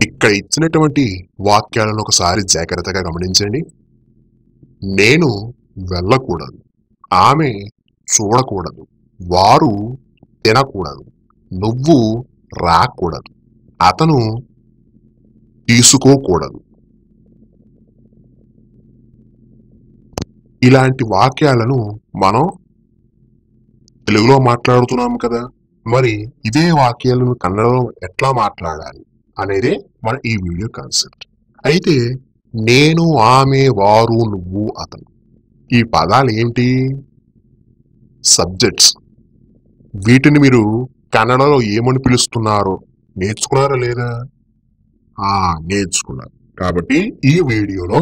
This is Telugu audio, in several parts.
ఇక్కడ ఇచ్చినటువంటి వాక్యాలను ఒకసారి జాగ్రత్తగా గమనించండి. నేను వెళ్ళకూడదు, ఆమె చూడకూడదు, వారు తినకూడదు, నువ్వు రాకూడదు, అతను తీసుకోకూడదు. ఇలాంటి వాక్యాలను మనం తెలుగులో మాట్లాడుతున్నాం కదా, మరి ఇదే వాక్యాలను కన్నడలో ఎట్లా మాట్లాడాలి అనేది మన ఈ వీడియో కాన్సెప్ట్. అయితే నేను, ఆమె, వారు, నువ్వు, అతను ఈ పదాలు ఏంటి? సబ్జెక్ట్స్. వీటిని మీరు కన్నడలో ఏమని పిలుస్తున్నారో నేర్చుకున్నారా లేదా? నేర్చుకున్నారు. కాబట్టి ఈ వీడియోలో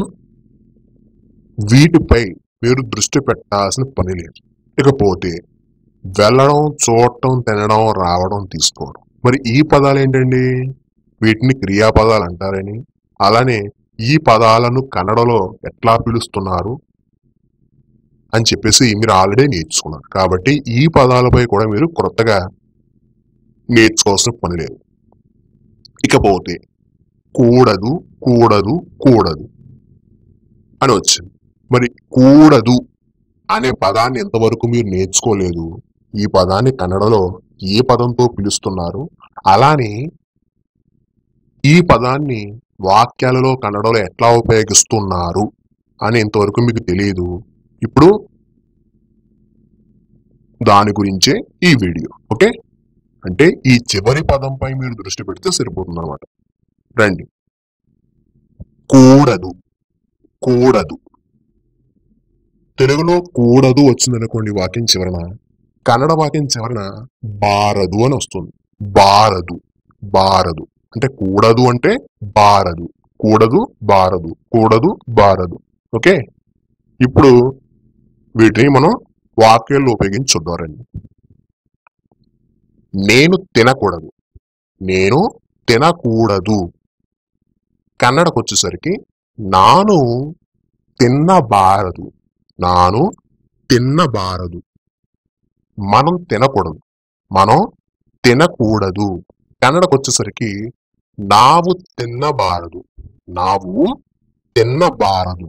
వీటిపై మీరు దృష్టి పెట్టాల్సిన పని లేదు. ఇకపోతే వెళ్ళడం, చూడటం, తినడం, రావడం, తీసుకోవడం. మరి ఈ పదాలు ఏంటండి? వీటిని క్రియాపదాలు అంటారని, అలానే ఈ పదాలను కన్నడలో ఎట్లా పిలుస్తున్నారు అని చెప్పేసి మీరు ఆల్రెడీ నేర్చుకున్నారు. కాబట్టి ఈ పదాలపై కూడా మీరు కొత్తగా నేర్చుకోవాల్సిన పని లేదు. ఇకపోతే కూడదు, కూడదు, కూడదు అని వచ్చింది. మరి కూడదు అనే పదాన్ని ఎంతవరకు మీరు నేర్చుకోలేదు. ఈ పదాన్ని కన్నడలో ఏ పదంతో పిలుస్తున్నారు, అలానే ఈ పదాన్ని వాక్యాలలో కన్నడలో ఎట్లా ఉపయోగిస్తున్నారు అని ఇంతవరకు మీకు తెలియదు. ఇప్పుడు దాని గురించే ఈ వీడియో. ఓకే, అంటే ఈ చివరి పదంపై మీరు దృష్టి పెడితే సరిపోతుంది అన్నమాట. రండి. కూడదు, కూడదు. తెలుగులో కూడదు వచ్చిందనుకోండి వాక్యం చివరన, కన్నడ వాక్యం చివరన బారదు అని వస్తుంది. బారదు, బారదు అంటే కూడదు అంటే బారదు, కూడదు బారదు, కూడదు బారదు. ఓకే, ఇప్పుడు వీటిని మనం వాక్యాల్లో ఉపయోగించి చూద్దారండి. నేను తినకూడదు, నేను తినకూడదు. కన్నడకు వచ్చేసరికి నాను తిన్నబారదు, నాను తిన్నబారదు. మనం తినకూడదు, మనం తినకూడదు. కన్నడకు వచ్చేసరికి నావు తిన్నబారదు, నావు తిన్నబారదు.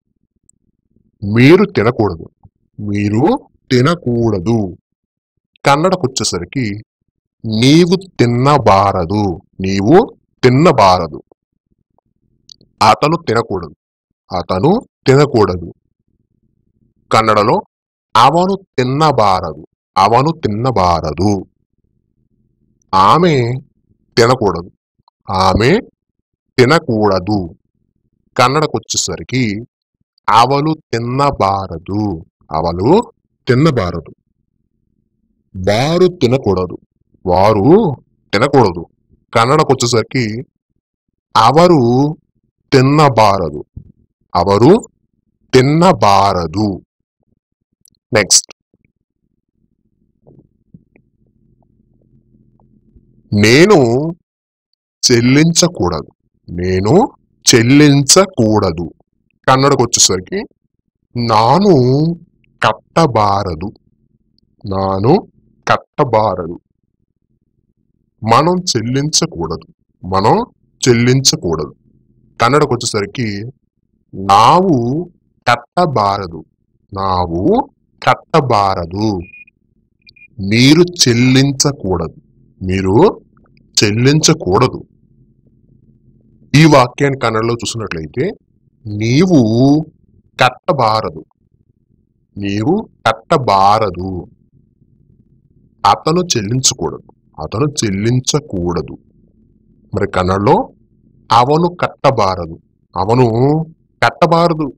మీరు తినకూడదు, మీరు తినకూడదు. కన్నడకు వచ్చేసరికి నీవు తిన్నబారదు, నీవు తిన్నబారదు. అతను తినకూడదు, అతను తినకూడదు. కన్నడలో అవను తిన్నబారదు, అవను తిన్నబారదు. ఆమె తినకూడదు, ఆమె తినకూడదు. కన్నడకు వచ్చేసరికి అవలు తిన్నబారదు, అవలు తిన్నబారదు. వారు తినకూడదు, వారు తినకూడదు. కన్నడకు వచ్చేసరికి అవరు తిన్నబారదు, అవరు తిన్నబారదు. నెక్స్ట్, నేను చెల్లించకూడదు, నేను చెల్లించకూడదు. కన్నడకు వచ్చేసరికి నాను కట్టబారదు, నాను కట్టబారదు. మనం చెల్లించకూడదు, మనం చెల్లించకూడదు. కన్నడకు వచ్చేసరికి నావు కట్టబారదు, నావు కట్టబారదు. మీరు చెల్లించకూడదు, మీరు చెల్లించకూడదు. ఈ వాక్యాన్ని కన్నడలో చూసినట్లయితే నీవు కట్టబారదు, నీవు కట్టబారదు. అతను చెల్లించకూడదు, అతను చెల్లించకూడదు. మరి కన్నడలో అవను కట్టబారదు, అవను కట్టబారదు.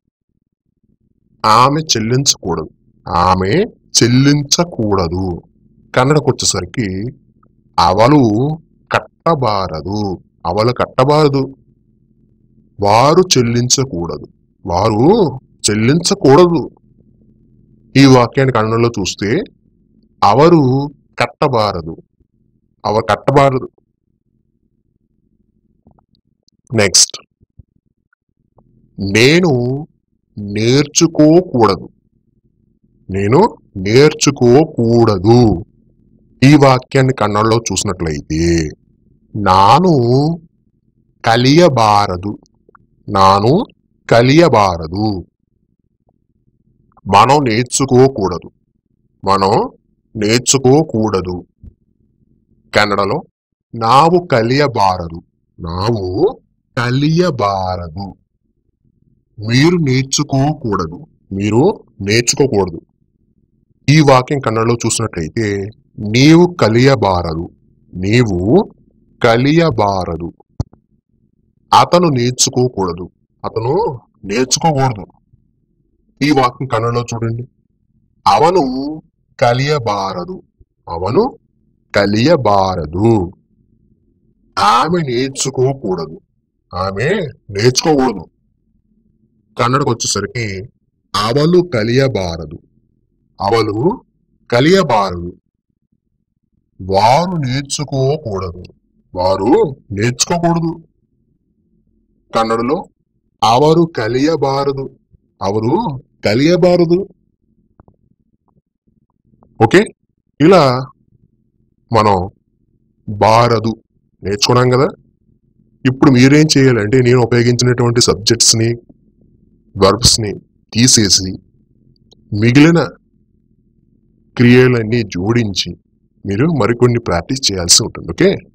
ఆమె చెల్లించకూడదు, ఆమె చెల్లించకూడదు. కన్నడకు వచ్చేసరికి అవలు కట్టబారదు, అవలు కట్టబారదు. వారు చెల్లించకూడదు, వారు చెల్లించకూడదు. ఈ వాక్యాన్ని కన్నడలో చూస్తే అవరు కట్టబారదు, అవరు కట్టబారదు. నెక్స్ట్, నేను నేర్చుకోకూడదు, నేను నేర్చుకోకూడదు. ఈ వాక్యాన్ని కన్నడలో చూసినట్లయితే నాను కలియబారదు. నాను కలియబారదు. మనం నేర్చుకోకూడదు. మనం నేర్చుకోకూడదు. కన్నడలో నావు కలియబారదు. నావు కలియబారదు. మీరు నేర్చుకోకూడదు. మీరు నేర్చుకోకూడదు. ఈ వాక్యం కన్నడలో చూసినట్లయితే నీవు కలియబారదు. నీవు కలియబారదు. అతను నేర్చుకోకూడదు. అతను నేర్చుకోకూడదు. ఈ వాక్యం కన్నడలో చూడండి. అవను కలియబారదు. అవను కలియబారదు. ఆమె నేర్చుకోకూడదు. ఆమె నేర్చుకోకూడదు. కన్నడకు వచ్చేసరికి అవలు కలియబారదు. అవలు కలియబారదు. వారు నేర్చుకోకూడదు. వారు నేర్చుకోకూడదు. కన్నడలో అవరు కలియబారదు. అవరు కలియబారదు. ఓకే, ఇలా మనం బారదు నేర్చుకున్నాం కదా. ఇప్పుడు మీరేం చేయాలంటే నేను ఉపయోగించినటువంటి సబ్జెక్ట్స్ని వర్బ్స్ని తీసేసి మిగిలిన క్రియలన్నీ జోడించి మీరు మరికొన్ని ప్రాక్టీస్ చేయాల్సి ఉంటుంది. ఓకే.